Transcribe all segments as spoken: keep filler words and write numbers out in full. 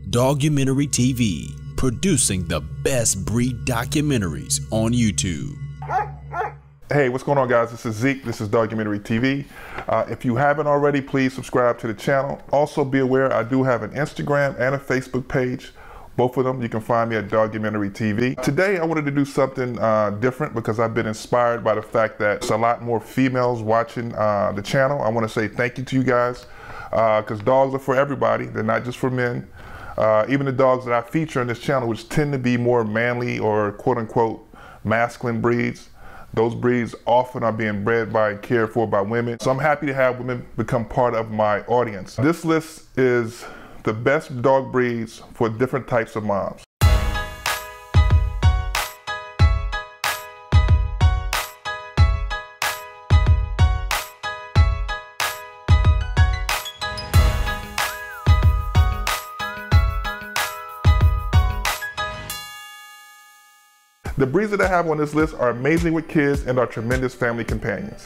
Dogumentary T V, producing the best breed documentaries on YouTube. Hey, what's going on, guys? This is Zeke. This is Dogumentary T V. Uh, if you haven't already, please subscribe to the channel. Also be aware I do have an Instagram and a Facebook page. Both of them, you can find me at Dogumentary T V. Today, I wanted to do something uh, different because I've been inspired by the fact that there's a lot more females watching uh, the channel. I want to say thank you to you guys because uh, dogs are for everybody. They're not just for men. Uh, even the dogs that I feature on this channel, which tend to be more manly or quote-unquote masculine breeds, those breeds often are being bred by and cared for by women. So I'm happy to have women become part of my audience. This list is the best dog breeds for different types of moms. The breeds that I have on this list are amazing with kids and are tremendous family companions.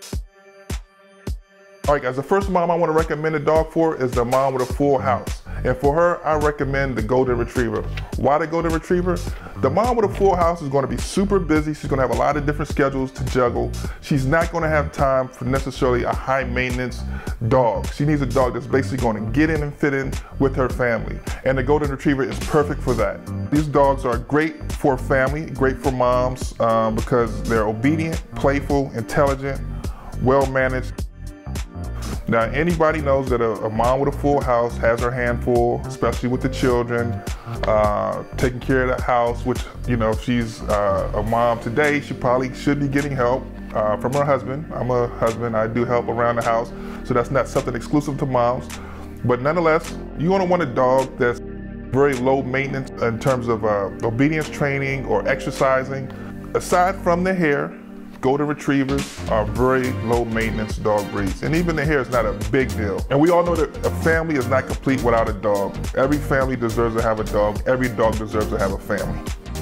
All right, guys, the first mom I want to recommend a dog for is the mom with a full house. And for her, I recommend the Golden Retriever. Why the Golden Retriever? The mom with a full house is going to be super busy. She's going to have a lot of different schedules to juggle. She's not going to have time for necessarily a high maintenance dog. She needs a dog that's basically going to get in and fit in with her family. And the Golden Retriever is perfect for that. These dogs are great for family, great for moms um, because they're obedient, playful, intelligent, well-managed. Now, anybody knows that a, a mom with a full house has her hand full, especially with the children, uh, taking care of the house, which, you know, if she's uh, a mom today, she probably should be getting help uh, from her husband. I'm a husband, I do help around the house, so that's not something exclusive to moms. But nonetheless, you're gonna want a dog that's very low maintenance in terms of uh, obedience training or exercising. Aside from the hair, Golden Retrievers are very low maintenance dog breeds. And even the hair is not a big deal. And we all know that a family is not complete without a dog. Every family deserves to have a dog. Every dog deserves to have a family.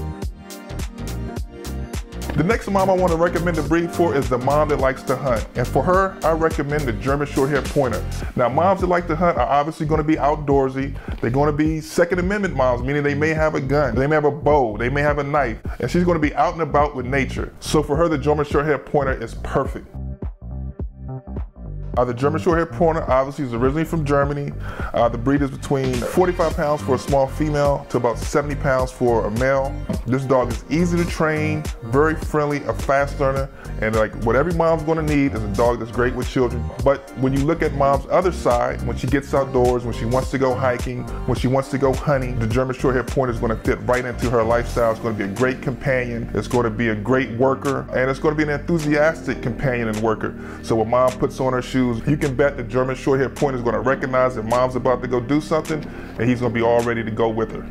The next mom I want to recommend a breed for is the mom that likes to hunt. And for her, I recommend the German Short-Haired Pointer. Now, moms that like to hunt are obviously going to be outdoorsy. They're going to be Second Amendment moms, meaning they may have a gun, they may have a bow, they may have a knife, and she's going to be out and about with nature. So for her, the German Short-Haired Pointer is perfect. Uh, the German Short-Haired Pointer obviously is originally from Germany. Uh, the breed is between forty-five pounds for a small female to about seventy pounds for a male. This dog is easy to train, very friendly, a fast learner, and like what every mom's gonna need is a dog that's great with children. But when you look at mom's other side, when she gets outdoors, when she wants to go hiking, when she wants to go hunting, the German Short-Haired Pointer is gonna fit right into her lifestyle. It's gonna be a great companion, it's gonna be a great worker, and it's gonna be an enthusiastic companion and worker. So when mom puts on her shoes, you can bet the German Short-Haired Pointer is going to recognize that mom's about to go do something, and he's going to be all ready to go with her.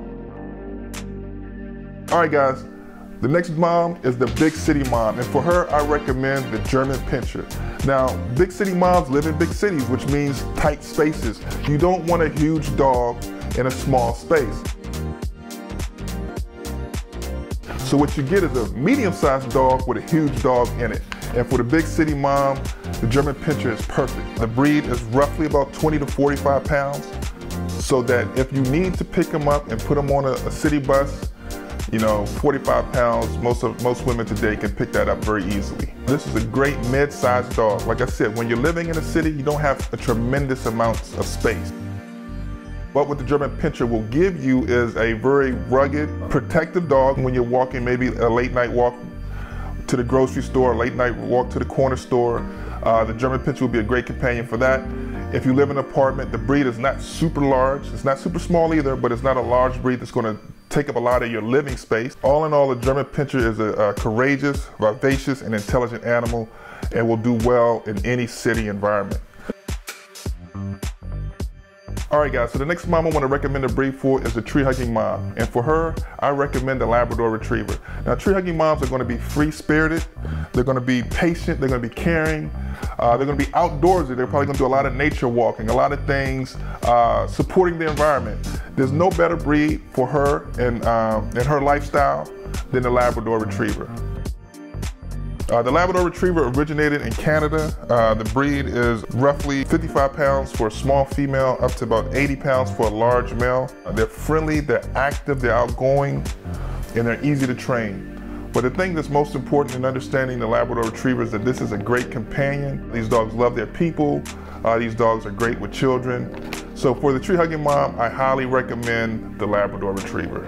All right, guys, the next mom is the big city mom, and for her, I recommend the German Pinscher. Now, big city moms live in big cities, which means tight spaces. You don't want a huge dog in a small space. So what you get is a medium-sized dog with a huge dog in it. And for the big city mom, the German Pinscher is perfect. The breed is roughly about twenty to forty-five pounds, so that if you need to pick them up and put them on a, a city bus, you know, forty-five pounds, most of most women today can pick that up very easily. This is a great mid-sized dog. Like I said, when you're living in a city, you don't have a tremendous amount of space. But what the German Pinscher will give you is a very rugged, protective dog when you're walking, maybe a late night walk to the grocery store, late night walk to the corner store. Uh, the German Pinscher will be a great companion for that. If you live in an apartment, the breed is not super large. It's not super small either, but it's not a large breed that's going to take up a lot of your living space. All in all, the German Pinscher is a, a courageous, vivacious, and intelligent animal and will do well in any city environment. All right, guys, so the next mom I want to recommend a breed for is the tree-hugging mom. And for her, I recommend the Labrador Retriever. Now, tree-hugging moms are going to be free-spirited. They're going to be patient. They're going to be caring. Uh, they're going to be outdoorsy. They're probably going to do a lot of nature walking, a lot of things, uh, supporting the environment. There's no better breed for her and, um, and her lifestyle than the Labrador Retriever. Uh, the Labrador Retriever originated in Canada. Uh, the breed is roughly fifty-five pounds for a small female, up to about eighty pounds for a large male. Uh, they're friendly, they're active, they're outgoing, and they're easy to train. But the thing that's most important in understanding the Labrador Retriever is that this is a great companion. These dogs love their people. Uh, these dogs are great with children. So for the tree-hugging mom, I highly recommend the Labrador Retriever.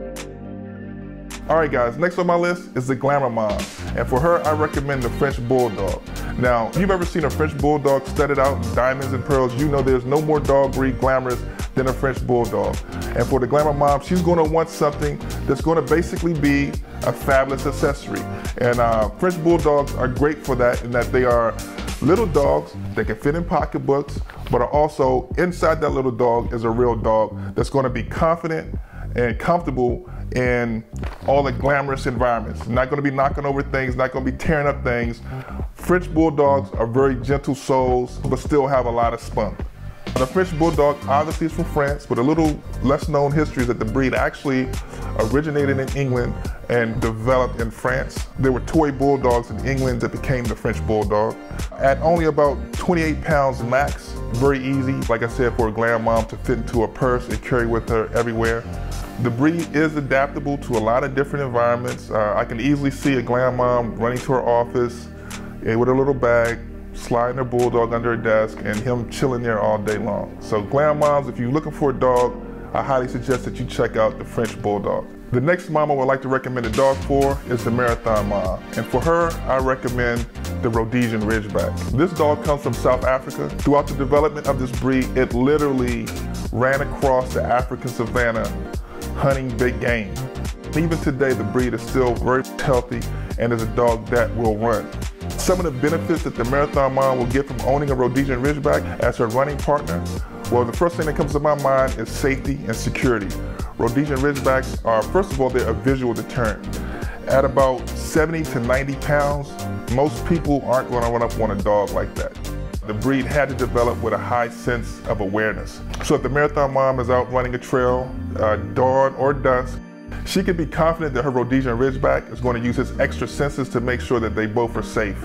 All right guys, next on my list is the Glamour Mom. And for her, I recommend the French Bulldog. Now, if you've ever seen a French Bulldog studded out in diamonds and pearls, you know there's no more dog breed glamorous than a French Bulldog. And for the Glamour Mom, she's gonna want something that's gonna basically be a fabulous accessory. And uh, French Bulldogs are great for that in that they are little dogs that can fit in pocketbooks, but are also, inside that little dog is a real dog that's gonna be confident and comfortable in all the glamorous environments. Not gonna be knocking over things, not gonna be tearing up things. French Bulldogs are very gentle souls, but still have a lot of spunk. The French Bulldog obviously is from France, but a little less known history is that the breed actually originated in England and developed in France. There were toy bulldogs in England that became the French Bulldog. At only about twenty-eight pounds max, very easy, like I said, for a glam mom to fit into a purse and carry with her everywhere. The breed is adaptable to a lot of different environments. Uh, I can easily see a glam mom running to her office uh, with a little bag, sliding her bulldog under her desk, and him chilling there all day long. So glam moms, if you're looking for a dog, I highly suggest that you check out the French Bulldog. The next mom I would like to recommend a dog for is the Marathon Mom. And for her, I recommend the Rhodesian Ridgeback. This dog comes from South Africa. Throughout the development of this breed, it literally ran across the African savanna hunting big game. Even today, the breed is still very healthy and is a dog that will run. Some of the benefits that the Marathon Mom will get from owning a Rhodesian Ridgeback as her running partner, well, the first thing that comes to my mind is safety and security. Rhodesian Ridgebacks are, first of all, they're a visual deterrent. At about seventy to ninety pounds, most people aren't going to run up on a dog like that. The breed had to develop with a high sense of awareness. So if the Marathon Mom is out running a trail, uh, dawn or dusk, she can be confident that her Rhodesian Ridgeback is going to use his extra senses to make sure that they both are safe.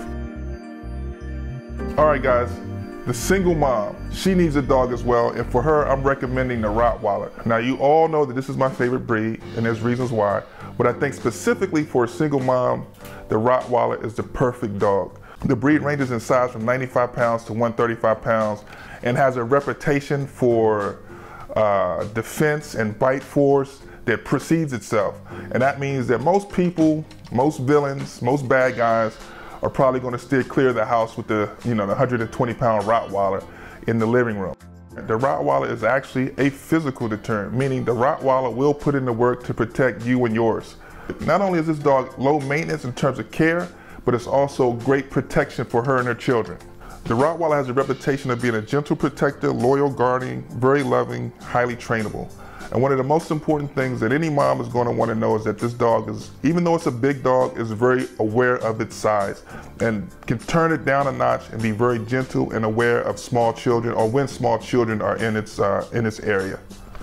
All right guys, the single mom, she needs a dog as well, and for her, I'm recommending the Rottweiler. Now you all know that this is my favorite breed, and there's reasons why, but I think specifically for a single mom, the Rottweiler is the perfect dog. The breed ranges in size from ninety-five pounds to one hundred thirty-five pounds and has a reputation for uh, defense and bite force that precedes itself. And that means that most people, most villains, most bad guys are probably going to steer clear of the house with the, you know, the one hundred twenty pound Rottweiler in the living room. The Rottweiler is actually a physical deterrent, meaning the Rottweiler will put in the work to protect you and yours. Not only is this dog low maintenance in terms of care, but it's also great protection for her and her children. The Rottweiler has a reputation of being a gentle protector, loyal guardian, very loving, highly trainable. And one of the most important things that any mom is going to want to know is that this dog is, even though it's a big dog, is very aware of its size and can turn it down a notch and be very gentle and aware of small children or when small children are in its, uh, in its area.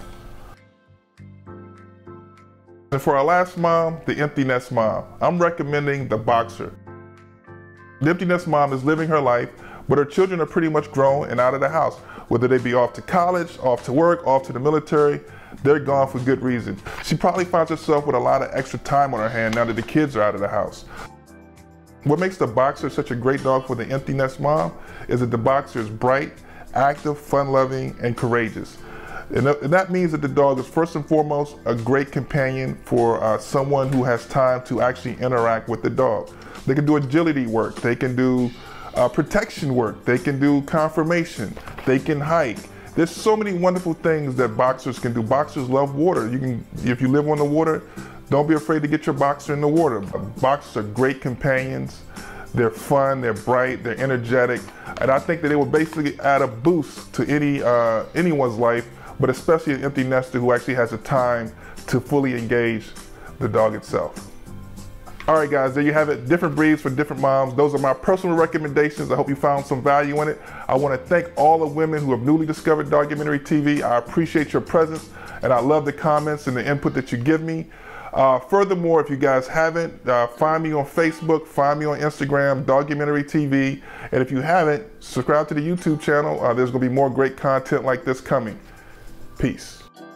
And for our last mom, the empty nest mom, I'm recommending the Boxer. The empty nest mom is living her life, but her children are pretty much grown and out of the house. Whether they be off to college, off to work, off to the military, they're gone for good reason. She probably finds herself with a lot of extra time on her hand now that the kids are out of the house. What makes the Boxer such a great dog for the empty nest mom is that the Boxer is bright, active, fun-loving, and courageous. And that means that the dog is first and foremost a great companion for uh, someone who has time to actually interact with the dog. They can do agility work, they can do uh, protection work, they can do conformation, they can hike. There's so many wonderful things that Boxers can do. Boxers love water. You can, if you live on the water, don't be afraid to get your Boxer in the water. Boxers are great companions. They're fun, they're bright, they're energetic, and I think that they will basically add a boost to any uh, anyone's life, but especially an empty nester who actually has the time to fully engage the dog itself. All right guys, there you have it, different breeds for different moms. Those are my personal recommendations. I hope you found some value in it. I want to thank all the women who have newly discovered Dogumentary T V. I appreciate your presence and I love the comments and the input that you give me. Uh, furthermore, if you guys haven't, uh, find me on Facebook, find me on Instagram, Dogumentary T V. And if you haven't, subscribe to the YouTube channel. Uh, there's going to be more great content like this coming. Peace.